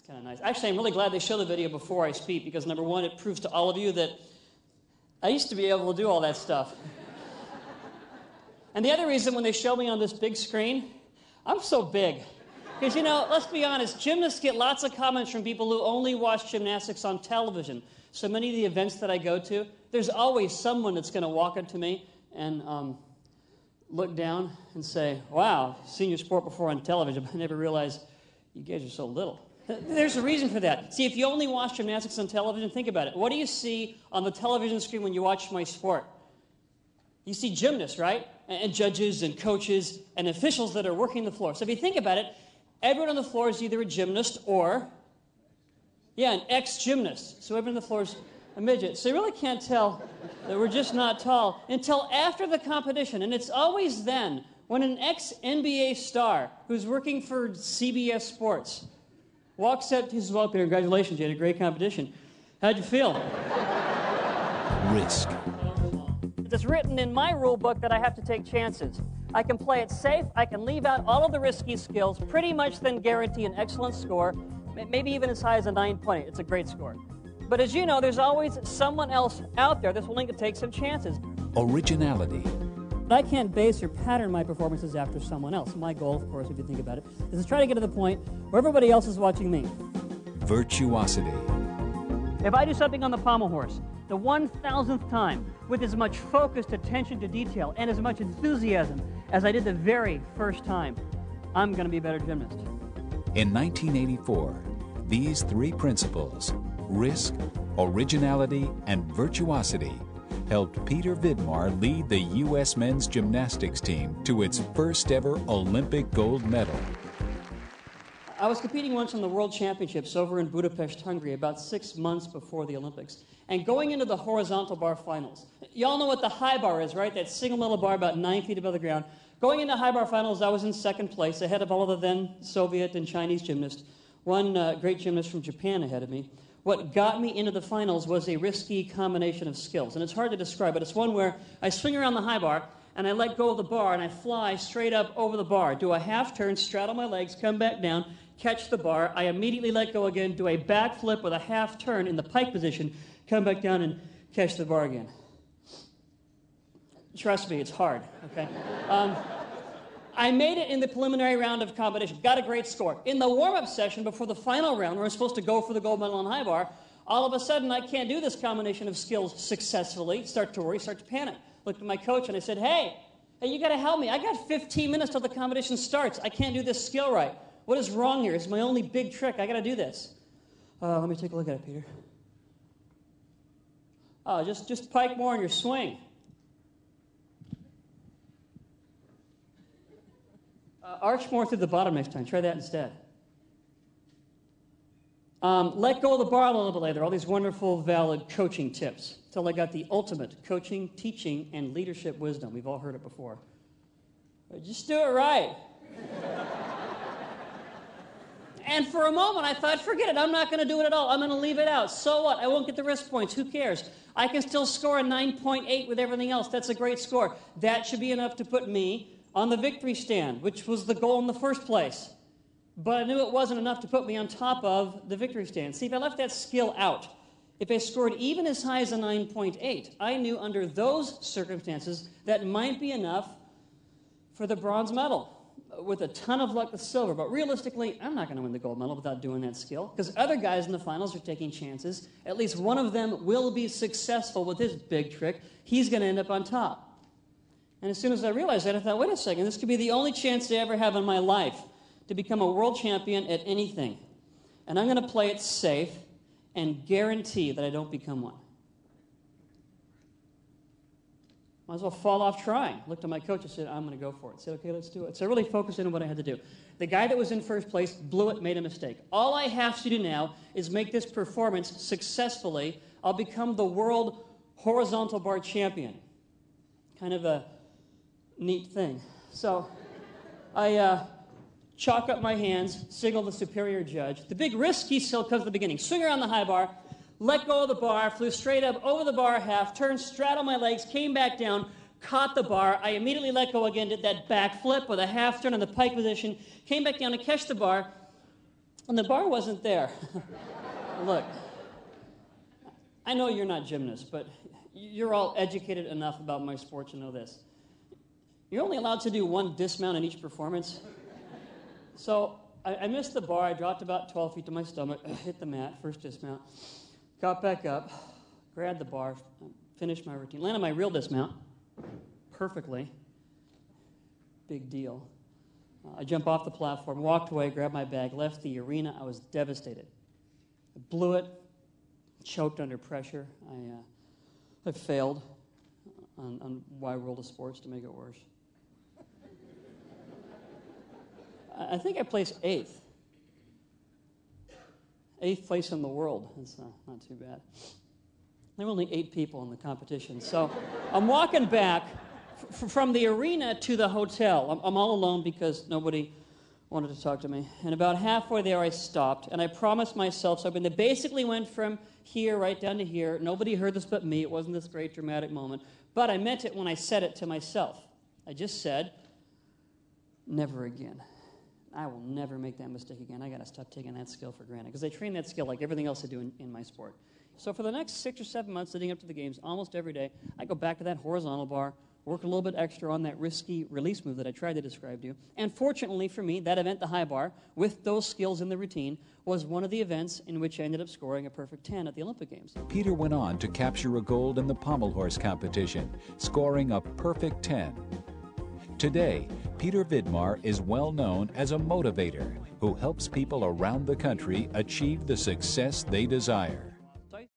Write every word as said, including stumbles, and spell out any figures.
kind of nice. Actually, I'm really glad they show the video before I speak because, number one, it proves to all of you that I used to be able to do all that stuff. And the other reason, when they show me on this big screen, I'm so big. Because, you know, let's be honest, gymnasts get lots of comments from people who only watch gymnastics on television. So many of the events that I go to, there's always someone that's going to walk up to me and um, look down and say, wow, I've seen your sport before on television, but I never realized you guys are so little. There's a reason for that. See, if you only watch gymnastics on television, think about it. What do you see on the television screen when you watch my sport? You see gymnasts, right? And judges and coaches and officials that are working the floor. So if you think about it, everyone on the floor is either a gymnast or, yeah, an ex-gymnast. So everyone on the floor is a midget. So you really can't tell that we're just not tall until after the competition. And it's always then when an ex-N B A star who's working for C B S Sports walks up to his well, Peter, congratulations, you had a great competition. How'd you feel? Risk. It's written in my rule book that I have to take chances. I can play it safe, I can leave out all of the risky skills, pretty much then guarantee an excellent score, maybe even as high as a nine point eight. It's a great score. But as you know, there's always someone else out there that's willing to take some chances. Originality. I can't base or pattern my performances after someone else. My goal, of course, if you think about it, is to try to get to the point where everybody else is watching me. Virtuosity. If I do something on the pommel horse, the one thousandth time, with as much focused attention to detail and as much enthusiasm as I did the very first time, I'm going to be a better gymnast. In nineteen eighty-four, these three principles, risk, originality, and virtuosity, helped Peter Vidmar lead the U S men's gymnastics team to its first ever Olympic gold medal. I was competing once in the World Championships over in Budapest, Hungary, about six months before the Olympics, and going into the horizontal bar finals. Y'all know what the high bar is, right? That single metal bar about nine feet above the ground. Going into high bar finals, I was in second place, ahead of all of the then Soviet and Chinese gymnasts. One uh, great gymnast from Japan ahead of me. What got me into the finals was a risky combination of skills, and it's hard to describe, but it's one where I swing around the high bar, and I let go of the bar, and I fly straight up over the bar, do a half turn, straddle my legs, come back down, catch the bar, I immediately let go again, do a back flip with a half turn in the pike position, come back down and catch the bar again. Trust me, it's hard, okay? Um, I made it in the preliminary round of competition, got a great score. In the warm-up session before the final round, where I'm supposed to go for the gold medal on high bar, all of a sudden I can't do this combination of skills successfully, start to worry, start to panic. Looked at my coach and I said, hey, hey, you gotta help me. I got fifteen minutes till the competition starts. I can't do this skill right. What is wrong here? It's my only big trick. I gotta do this. Uh, let me take a look at it, Peter. Oh, just, just pike more in your swing. Uh, arch more through the bottom next time. Try that instead. Um, let go of the bar a little bit later. All these wonderful, valid coaching tips. Until I got the ultimate coaching, teaching, and leadership wisdom. We've all heard it before. But just do it right. And for a moment, I thought, forget it. I'm not going to do it at all. I'm going to leave it out. So what? I won't get the wrist points. Who cares? I can still score a nine point eight with everything else. That's a great score. That should be enough to put me on the victory stand, which was the goal in the first place. But I knew it wasn't enough to put me on top of the victory stand. See, if I left that skill out, if I scored even as high as a nine point eight, I knew under those circumstances that might be enough for the bronze medal. With a ton of luck, the silver. But realistically, I'm not going to win the gold medal without doing that skill, because other guys in the finals are taking chances. At least one of them will be successful with his big trick. He's going to end up on top. And as soon as I realized that, I thought, wait a second, this could be the only chance I ever have in my life to become a world champion at anything. And I'm going to play it safe and guarantee that I don't become one. Might as well fall off trying. Looked at my coach and said, I'm going to go for it. Said, okay, let's do it. So I really focused in on what I had to do. The guy that was in first place blew it, made a mistake. All I have to do now is make this performance successfully. I'll become the world horizontal bar champion. Kind of a neat thing. So I uh, chalk up my hands, signal the superior judge. The big risky skill comes at the beginning. Swing around the high bar, let go of the bar, flew straight up over the bar half, turned, straddled my legs, came back down, caught the bar. I immediately let go again, did that back flip with a half turn in the pike position, came back down to catch the bar. And the bar wasn't there. Look, I know you're not gymnasts, but you're all educated enough about my sport to know this. You're only allowed to do one dismount in each performance. So I, I missed the bar. I dropped about twelve feet to my stomach, hit the mat, first dismount, got back up, grabbed the bar, finished my routine, landed my real dismount perfectly. Big deal. Uh, I jumped off the platform, walked away, grabbed my bag, left the arena. I was devastated. I blew it, choked under pressure. I, uh, I failed on, on wide world of sports to make it worse. I think I placed eighth. Eighth place in the world. That's not, not too bad. There were only eight people in the competition. So I'm walking back f- from the arena to the hotel. I'm, I'm all alone because nobody wanted to talk to me. And about halfway there, I stopped, and I promised myself something that basically went from here right down to here. Nobody heard this but me. It wasn't this great dramatic moment. But I meant it when I said it to myself. I just said, never again. I will never make that mistake again. I got to stop taking that skill for granted because I train that skill like everything else I do in, in my sport. So for the next six or seven months leading up to the games, almost every day, I go back to that horizontal bar, work a little bit extra on that risky release move that I tried to describe to you. And fortunately for me, that event, the high bar, with those skills in the routine, was one of the events in which I ended up scoring a perfect ten at the Olympic Games. Peter went on to capture a gold in the pommel horse competition, scoring a perfect ten. Today, Peter Vidmar is well known as a motivator who helps people around the country achieve the success they desire.